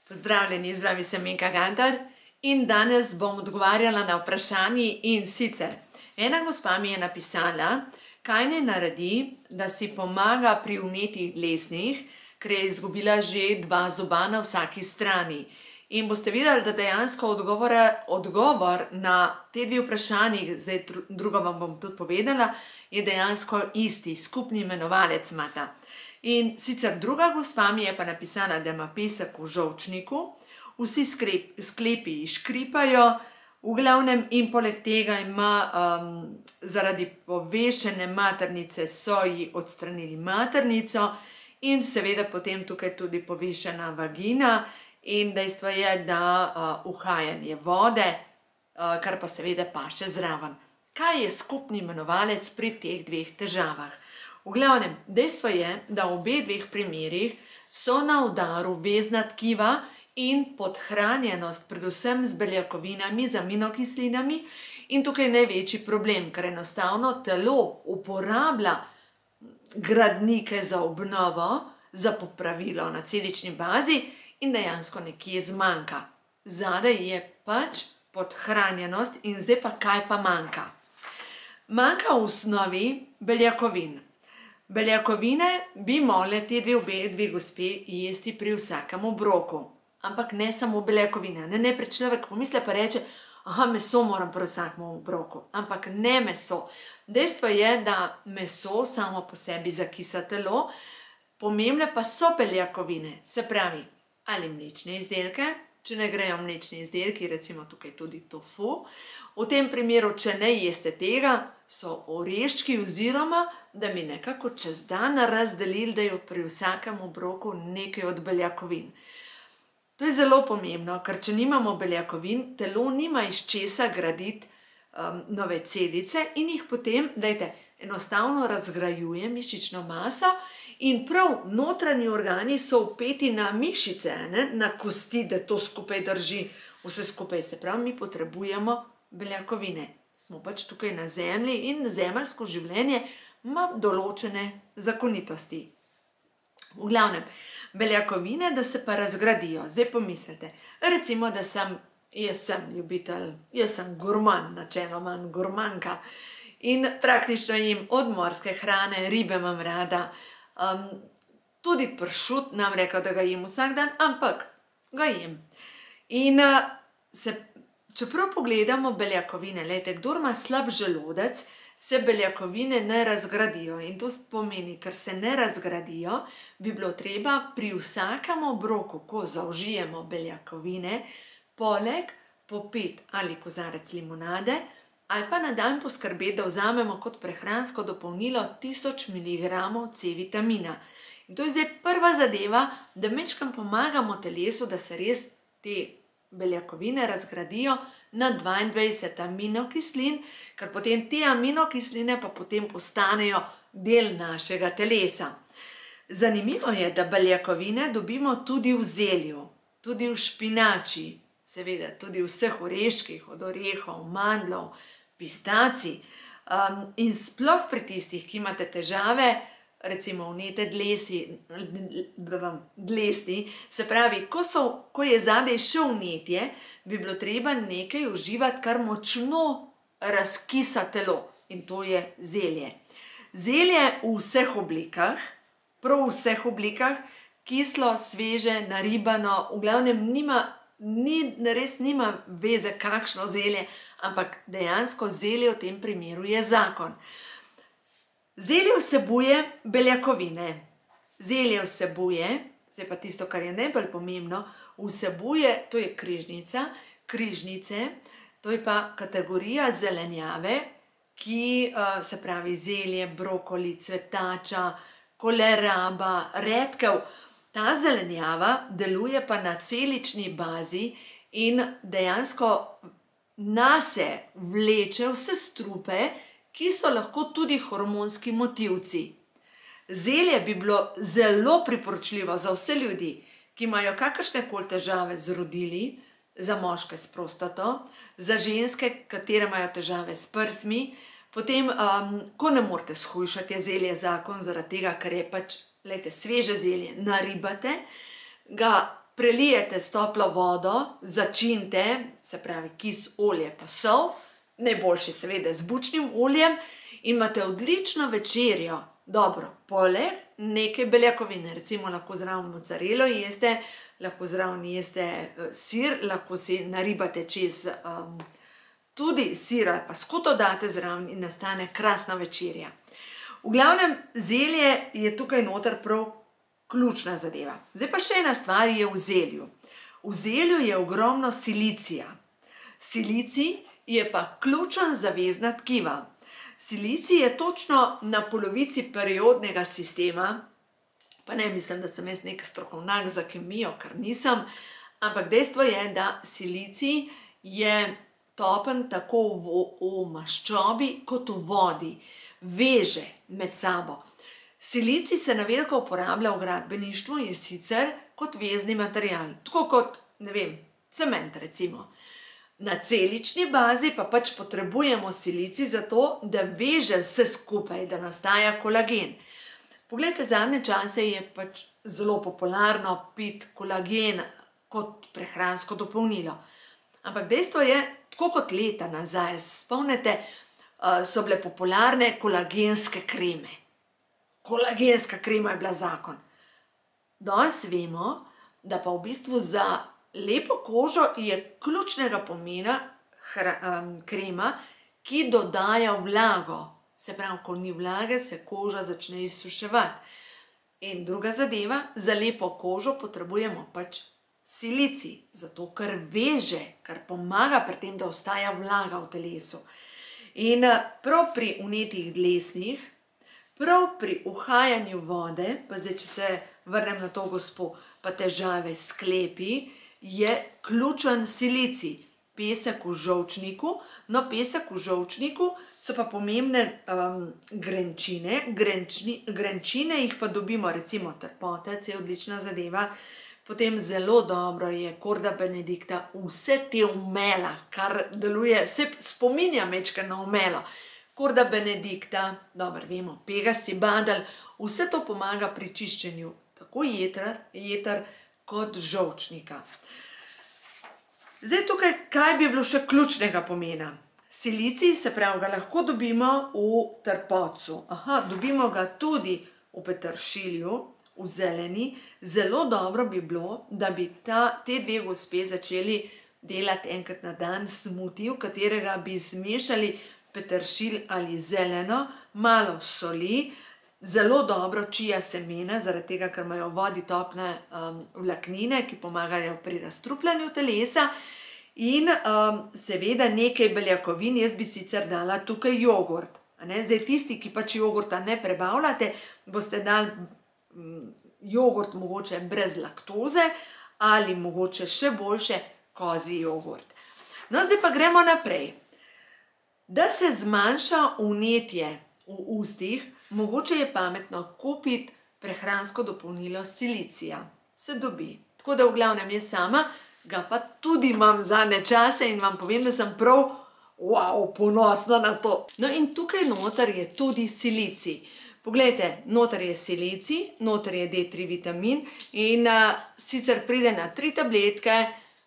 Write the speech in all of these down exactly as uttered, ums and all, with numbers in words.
Pozdravljeni, z vami sem Minka Gantar in danes bom odgovarjala na vprašanje in sicer. Ena gospa mi je napisala, kaj naj naredi, da si pomaga pri vnetih dlesnih, ker je izgubila že dva zoba na vsaki strani. In boste videli, da dejansko odgovore, odgovor na te dve vprašanji, zdaj drugo vam bom tudi povedala, je dejansko isti, skupni imenovalec imata. In sicer druga gospa mi je pa napisala, da ima pesek v žolčniku, vsi sklep, sklepi škripajo, v glavnem in poleg tega ima um, zaradi povešene maternice so ji odstranili maternico in seveda potem tukaj tudi povešena vagina in dejstvo je, da uh, uhajanje vode, uh, kar pa seveda paše zraven. Kaj je skupni imenovalec pri teh dveh težavah? V glavnem, dejstvo je, da v obe dveh primerih so na udaru vezna tkiva in podhranjenost predvsem z beljakovinami, z aminokislinami in tukaj je največji problem, ker enostavno telo uporablja gradnike za obnovo, za popravilo na celični bazi in dejansko nekje zmanjka. Zadaj je pač podhranjenost in zdaj pa kaj pa manjka? Manjka v osnovi beljakovin. Beljakovine bi morale te dve obe dve gospe jesti pri vsakem obroku. Ampak ne samo beljakovine. Ne, ne, pri človek pomisle pa reče, aha, meso moram pri vsakem obroku. Ampak ne meso. Dejstvo je, da meso samo po sebi zakisa telo, pomembne pa so beljakovine. Se pravi, ali mlečne izdelke, če ne grejo mlečni izdelki, recimo tukaj tudi tofu. V tem primeru, če ne jeste tega, so oreščki oziroma, da mi nekako čez dan razdelili, da je pri vsakem obroku nekaj od beljakovin. To je zelo pomembno, ker če nimamo beljakovin, telo nima iz česa graditi um, nove celice in jih potem, dajte, enostavno razgrajuje mišično maso in prav notranji organi so vpeti na mišice, ne, na kosti, da to skupaj drži vse skupaj. Se pravi, mi potrebujemo beljakovine. Smo pač tukaj na zemlji in zemeljsko življenje ima določene zakonitosti. V glavnem, beljakovine, da se pa razgradijo. Zdaj pomislite, recimo, da sem, jaz sem ljubitelj, jaz sem gurman, načeloma gurmanka in praktično jim od morske hrane, ribe imam rada, um, tudi pršut nam rekel, da ga jem vsak dan, ampak ga jem. In uh, se Čeprav pogledamo beljakovine, lejte, kdor ima slab želodec, se beljakovine ne razgradijo. In to pomeni, ker se ne razgradijo, bi bilo treba pri vsakem obroku, ko zaužijemo beljakovine, poleg popiti ali kozarec limonade, ali pa na dan poskrbeti, da vzamemo kot prehransko dopolnilo tisoč miligramov C vitamina. In to je zdaj prva zadeva, da majčkeno pomagamo telesu, da se res te beljakovine razgradijo na dvaindvajset aminokislin, ker potem te aminokisline pa potem postanejo del našega telesa. Zanimivo je, da beljakovine dobimo tudi v zelju, tudi v špinači, seveda tudi v vseh oreščkih, od orehov, mandljev, pistacij. Um, in sploh pri tistih, ki imate težave, recimo vnete dlesi, dlesni, se pravi, ko, so, ko je zadaj še vnetje, bi bilo treba nekaj uživati, kar močno razkisa telo in to je zelje. Zelje v vseh oblikah, prav v vseh oblikah, kislo, sveže, naribano, v glavnem nima, ni, res nima veze kakšno zelje, ampak dejansko zelje v tem primeru je zakon. Zelje vsebuje beljakovine. Zelje vsebuje, zdaj pa tisto, kar je najbolj pomembno, vsebuje, to je križnica, križnice, to je pa kategorija zelenjave, ki, se pravi, zelje, brokoli, cvetača, koleraba, redkev. Ta zelenjava deluje pa na celični bazi in dejansko nase vleče vse strupe, ki so lahko tudi hormonski motivci. Zelje bi bilo zelo priporočljivo za vse ljudi, ki imajo kakršnekoli težave z rodili, za moške s prostato, za ženske, katere imajo težave s prsmi, potem, um, ko ne morete shujšati, je zelje zakon, zaradi tega, ker je pač, lejte, sveže zelje naribate, ga prelijete s toplo vodo, začinite, se pravi kis, olje pa sol, najboljše seveda z bučnim oljem in imate odlično večerjo. Dobro, poleg nekaj beljakovine, recimo lahko zraven mozzarelo jeste, lahko zraven jeste sir, lahko si naribate čez um, tudi sir ali pa skuto date zraven in nastane krasna večerja. V glavnem, zelje je tukaj noter prav ključna zadeva. Zdaj pa še ena stvar je v zelju. V zelju je ogromno silicija. Silicij je pa ključen zavezna tkiva. Silicij je točno na polovici periodnega sistema, pa ne mislim, da sem jaz nek strokovnjak za kemijo, kar nisem, ampak dejstvo je, da silicij je topen tako v, v maščobi kot v vodi. Veže med sabo. Silicij se na veliko uporablja v gradbeništvu in sicer kot vezni material, tako kot, ne vem, cement recimo. Na celični bazi pa pač potrebujemo silicij zato, da veže vse skupaj, da nastaja kolagen. Poglejte, zadnje čase je pač zelo popularno piti kolagen kot prehransko dopolnilo. Ampak dejstvo je, tako kot leta nazaj, spomnite, so bile popularne kolagenske kreme. Kolagenska krema je bila zakon. Danes vemo, da pa v bistvu za lepo kožo je ključnega pomena krema, ki dodaja vlago. Se pravi, ko ni vlage, se koža začne izsuševati. In druga zadeva, za lepo kožo potrebujemo pač silicij, zato ker veže, ker pomaga pri tem, da ostaja vlaga v telesu. In prav pri vnetih dlesnih, prav pri uhajanju vode, pa zdaj, če se vrnem na to gospo, pa težave s sklepi, je ključen silicij. Pesek v žolčniku, no pesek v žolčniku so pa pomembne um, grenčine, Grenčni, grenčine jih pa dobimo, recimo trpotec je odlična zadeva, potem zelo dobro je korda benedikta, vse te umela, kar deluje, se spominja mečka na umelo. Korda benedikta, dobro vemo, pegasti badel, vse to pomaga pri čiščenju tako jeter, jeter kot žolčnika. Zdaj tukaj, kaj bi bilo še ključnega pomena? Silicij, se pravi, ga lahko dobimo v trpotcu. Aha, dobimo ga tudi v peteršilju, v zeleni. Zelo dobro bi bilo, da bi ta, te dve gospe začeli delati enkrat na dan smuti, v katerega bi zmešali peteršilj ali zeleno, malo soli, zelo dobro čija semena, zaradi tega, ker imajo v vodi topne um, vlaknine, ki pomagajo pri razstrupljanju telesa, in um, seveda nekaj beljakovin, jaz bi sicer dala tukaj jogurt. Zdaj tisti, ki pač jogurta ne prebavljate, boste dali um, jogurt mogoče brez laktoze ali mogoče še boljše kozji jogurt. No, zdaj pa gremo naprej. Da se zmanjša vnetje v ustih, mogoče je pametno kupiti prehransko dopolnilo silicija. Se dobi. Tako da v glavnem jaz sama ga pa tudi imam zadnje čase in vam povem, da sem prav wow, ponosna na to. No in tukaj noter je tudi silicij. Poglejte, noter je silicij, noter je D tri vitamin in uh, sicer pride na tri tabletke,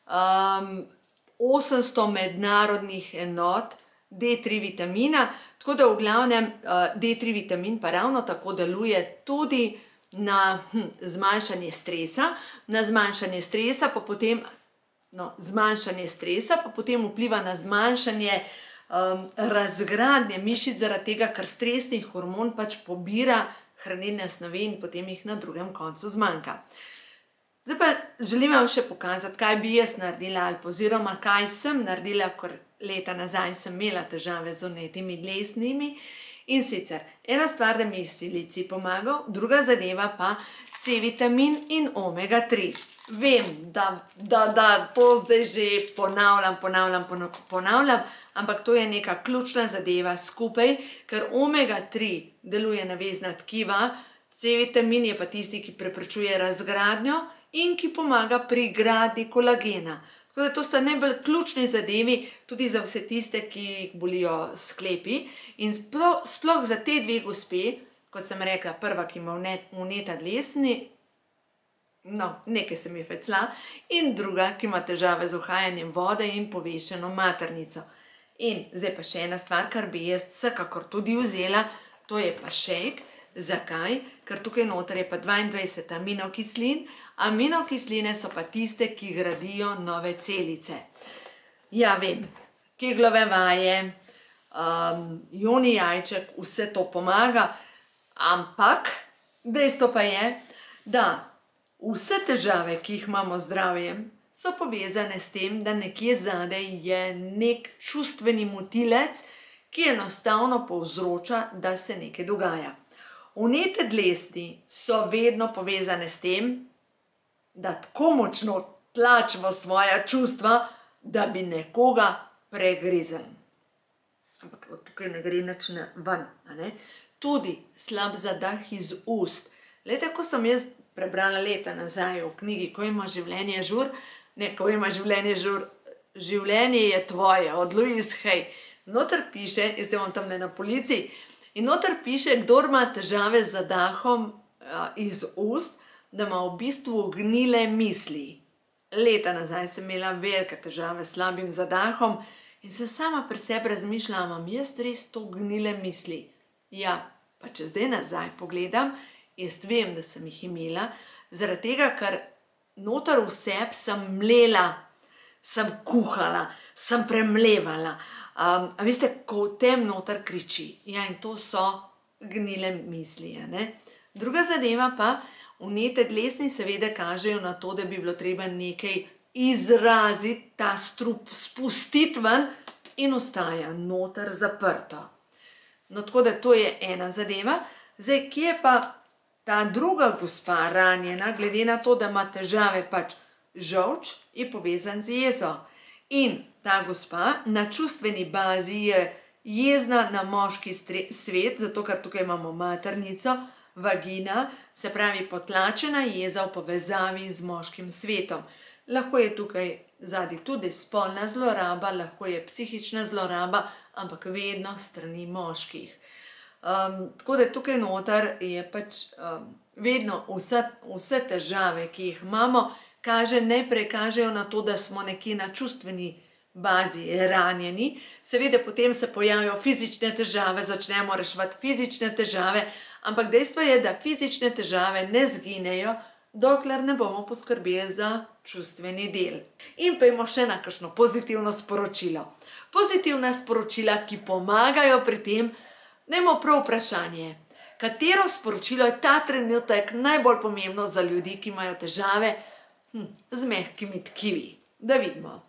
um, osemsto mednarodnih enot D tri vitamina, tako da v glavnem uh, D tri vitamin pa ravno tako deluje tudi na hm, zmanjšanje stresa, na zmanjšanje stresa pa potem, no, zmanjšanje stresa pa potem vpliva na zmanjšanje um, razgradnje mišic, zaradi tega, ker stresni hormon pač pobira hranilne snovi in potem jih na drugem koncu zmanjka. Zdaj pa želim vam še pokazati, kaj bi jaz naredila ali oziroma kaj sem naredila, ker leta nazaj sem imela težave z vnetimi dlesnimi. In sicer, ena stvar, da mi je silicij pomagal, druga zadeva pa C vitamin in omega tri. Vem, da, da, da to zdaj že ponavljam, ponavljam, ponavljam, ampak to je neka ključna zadeva skupaj, ker omega tri deluje na vezna tkiva, C vitamin je pa tisti, ki preprečuje razgradnjo in ki pomaga pri gradnji kolagena. Tako da to sta najbolj ključni zadevi tudi za vse tiste, ki jih bolijo sklepi. In sploh, sploh za te dve gospe, kot sem rekla, prva, ki ima vneta dlesni, no, nekaj se mi fecla, in druga, ki ima težave z uhajanjem vode in povešeno maternico. In zdaj pa še ena stvar, kar bi jaz vsekakor tudi vzela, to je pa šejk. Zakaj? Ker tukaj noter je pa dvaindvajset aminokislin. Aminokisline so pa tiste, ki gradijo nove celice. Ja, vem, keglove vaje, um, joni jajček, vse to pomaga, ampak dejstvo pa je, da vse težave, ki jih imamo z zdravjem, so povezane s tem, da nekje zadaj je nek čustveni motilec, ki enostavno povzroča, da se nekaj dogaja. Vnete dlesni so vedno povezane s tem, da tako močno tlačimo svoja čustva, da bi nekoga pregrizali. Ampak tukaj ne gre nič ven, a ne? Tudi slab zadah iz ust. Glejte, ko sem jaz prebrala leta nazaj v knjigi Ko ima življenje žur, ne, Ko ima življenje žur, življenje je tvoje, od Louise Hay. Noter piše, jaz imam tam ne na polici, in noter piše, kdor ima težave z zadahom a, iz ust, da ima v bistvu gnile misli. Leta nazaj sem imela velike težave s slabim zadahom in se sama pri sebi razmišljala, imam jaz res to gnile misli. Ja, pa če zdaj nazaj pogledam, jaz vem, da sem jih imela, zaradi tega, ker noter v sebi sem mlela, sem kuhala, sem premlevala. Um, a veste, ko v tem noter kriči. Ja, in to so gnile misli, ne? Druga zadeva pa, vnete dlesni seveda kažejo na to, da bi bilo treba nekaj izraziti, ta strup spustiti ven in ostaja noter zaprto. No, tako da to je ena zadeva. Zdaj, kje je pa ta druga gospa ranjena, glede na to, da ima težave pač žolč, je povezan z jezo. In ta gospa na čustveni bazi je jezna na moški svet, zato ker tukaj imamo maternico, vagina, se pravi potlačena jeza v povezavi z moškim svetom. Lahko je tukaj zadaj tudi spolna zloraba, lahko je psihična zloraba, ampak vedno strani moških. Um, tako da tukaj noter je pač um, vedno vse, vse težave, ki jih imamo, kaže, najprej kažejo na to, da smo nekje na čustveni bazi ranjeni. Seveda potem se pojavijo fizične težave, začnemo reševati fizične težave, ampak dejstvo je, da fizične težave ne zginejo, dokler ne bomo poskrbeli za čustveni del. In pojdimo še na kakšno pozitivno sporočilo. Pozitivna sporočila, ki pomagajo pri tem, dajmo prav vprašanje, katero sporočilo je ta trenutek najbolj pomembno za ljudi, ki imajo težave hm, z mehkimi tkivi. Da vidimo.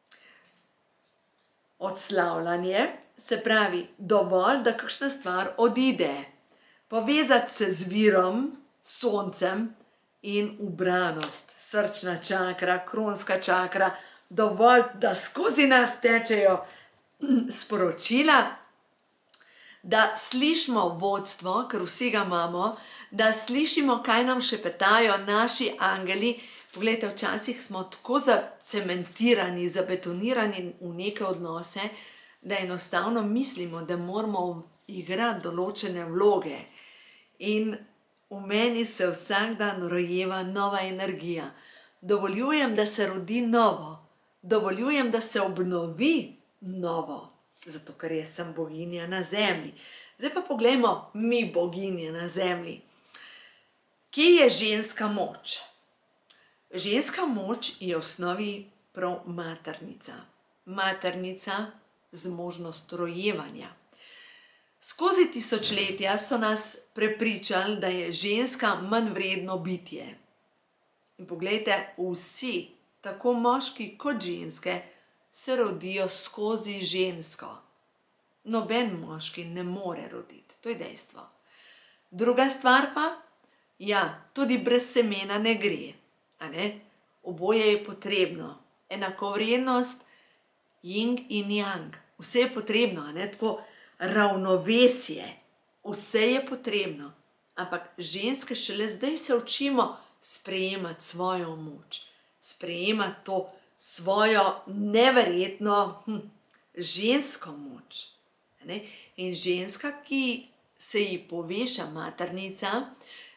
Odslavljanje, se pravi dovolj, da kakšna stvar odide. Povezati se z virom, soncem in ubranost. Srčna čakra, kronska čakra, dovolj, da skozi nas tečejo sporočila, da slišimo vodstvo, ker vsi ga imamo, da slišimo, kaj nam šepetajo naši angeli. Poglejte, včasih smo tako zacementirani, zabetonirani v neke odnose, da enostavno mislimo, da moramo igrati določene vloge. In v meni se vsak dan rojeva nova energija. Dovoljujem, da se rodi novo. Dovoljujem, da se obnovi novo. Zato, ker jaz sem boginja na zemlji. Zdaj pa poglejmo mi, boginje na zemlji. Kje je ženska moč? Ženska moč je v osnovi prav maternica. Maternica z možnost rojevanja. Skozi tisočletja so nas prepričali, da je ženska manj vredno bitje. In poglejte, vsi, tako moški kot ženske, se rodijo skozi žensko. Noben moški ne more roditi, to je dejstvo. Druga stvar pa, ja, tudi brez semena ne gre. A ne? Oboje je potrebno. Enakovrednost, yin in yang. Vse je potrebno, a ne? Tako ravnovesje. Vse je potrebno. Ampak ženske šele zdaj se učimo sprejemati svojo moč. Sprejemati to svojo neverjetno hm, žensko moč. A ne? In ženska, ki se ji poveša maternica,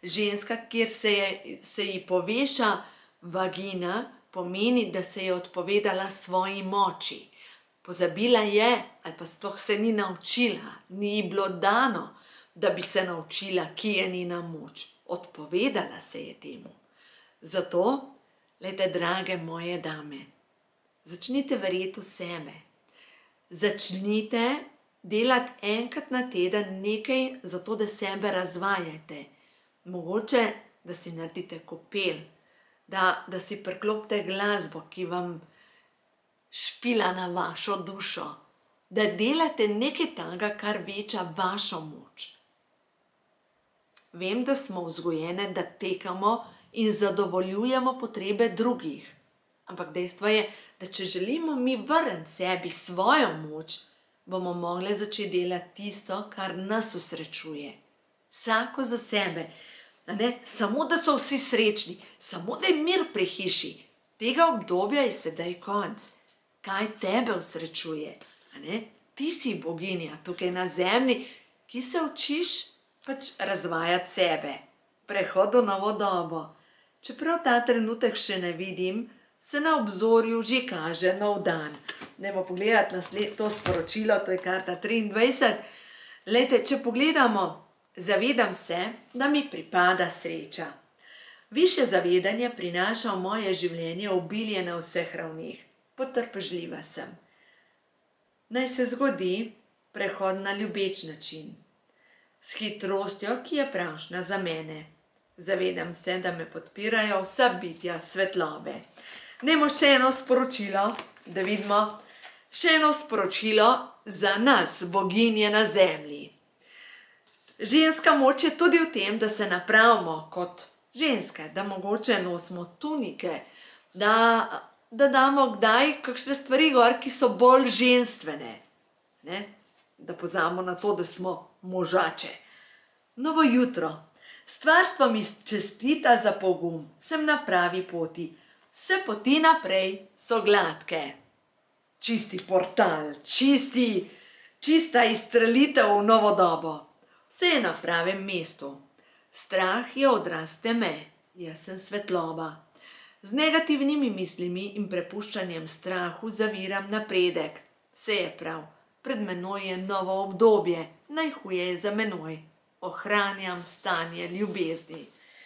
Ženska, kjer se, je, se ji poveša vagina, pomeni, da se je odpovedala svoji moči. Pozabila je, ali pa sploh se ni naučila, ni ji bilo dano, da bi se naučila, kje je njena moč. Odpovedala se je temu. Zato, glejte, drage moje dame, začnite verjeti v sebe. Začnite delati enkrat na teden nekaj, zato da sebe razvajate. Mogoče, da si naredite kopel, da, da si priklopite glasbo, ki vam špila na vašo dušo, da delate nekaj takega, kar veča vašo moč. Vem, da smo vzgojene, da tekamo in zadovoljujemo potrebe drugih. Ampak dejstvo je, da če želimo mi vrniti sebi svojo moč, bomo mogli začeti delati tisto, kar nas usrečuje. Vsako za sebe. Ne? Samo, da so vsi srečni, samo, da je mir pri hiši. Tega obdobja je sedaj konc. Kaj tebe usrečuje? Ne? Ti si boginja tukaj na zemlji, ki se učiš pač razvajati sebe. Prehod v novo dobo. Čeprav ta trenutek še ne vidim, se na obzorju že kaže nov dan. Dajmo pogledati nasled, to sporočilo, to je karta triindvajset. Lejte, če pogledamo, zavedam se, da mi pripada sreča. Višje zavedanje prinaša v moje življenje obilje na vseh ravneh. Potrpežljiva sem. Naj se zgodi prehod na ljubeč način. S hitrostjo, ki je pravšnja za mene. Zavedam se, da me podpirajo vsa bitja svetlobe. Dajmo še eno sporočilo, da vidimo. Še eno sporočilo za nas, boginje na zemlji. Ženska moč je tudi v tem, da se napravimo kot ženske, da mogoče nosimo tunike, da, da damo kdaj kakšne stvari gor, ki so bolj ženstvene. Ne? Da pozabimo na to, da smo možače. Novo jutro. Stvarstvo mi čestita za pogum, sem na pravi poti. Vse poti naprej so gladke. Čisti portal, čisti, čista izstrelitev v novo dobo. Vse je na pravem mestu. Strah je odraz teme, jaz sem svetloba. Z negativnimi mislimi in prepuščanjem strahu zaviram napredek. Vse je prav, pred menoj je novo obdobje, najhuje je za menoj. Ohranjam stanje ljubezni.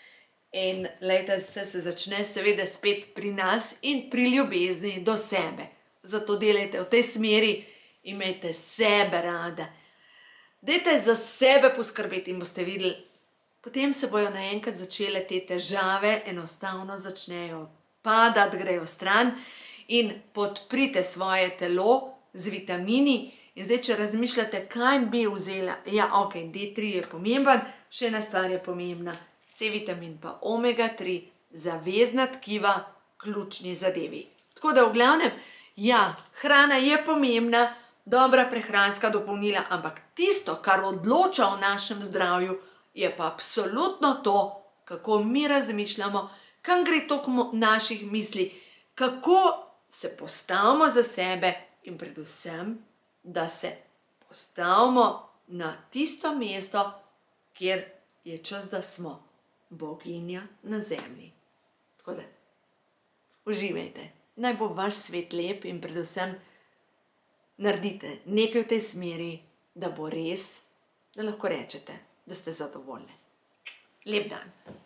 In lejte, se, se začne seveda spet pri nas in pri ljubezni do sebe. Zato delajte v tej smeri, imejte sebe rada. Dajte za sebe poskrbeti in boste videli, potem se bojo naenkrat začele te težave, enostavno začnejo padati, grejo stran in podprite svoje telo z vitamini. In zdaj, če razmišljate, kaj bi vzela, ja, ok, D tri je pomemben, še ena stvar je pomembna, C vitamin pa omega tri, zavezna tkiva, ključni zadevi. Tako da v glavnem, ja, hrana je pomembna, dobra prehranska dopolnila, ampak tisto, kar odloča o našem zdravju, je pa absolutno to, kako mi razmišljamo, kam gre toliko naših misli, kako se postavimo za sebe in predvsem, da se postavimo na tisto mesto, kjer je čas, da smo boginja na zemlji. Tako da, uživajte. Naj bo vaš svet lep in predvsem naredite nekaj v tej smeri, da bo res, da lahko rečete, da ste zadovoljni. Lep dan.